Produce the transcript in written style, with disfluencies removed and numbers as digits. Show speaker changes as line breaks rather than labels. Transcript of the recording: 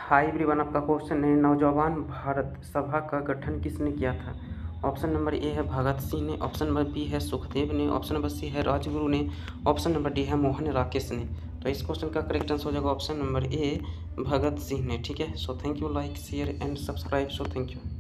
Hi everyone, आपका question है नौजवान भारत सभा का गठन किसने किया था। ऑप्शन नंबर ए है भगत सिंह ने, ऑप्शन नंबर बी है सुखदेव ने, ऑप्शन नंबर सी है राजगुरु ने, ऑप्शन नंबर डी है मोहन राकेश ने। तो इस क्वेश्चन का करेक्ट आंसर हो जाएगा option number A Bhagat Singh ने। ठीक है, so thank you, like share and subscribe, so thank you.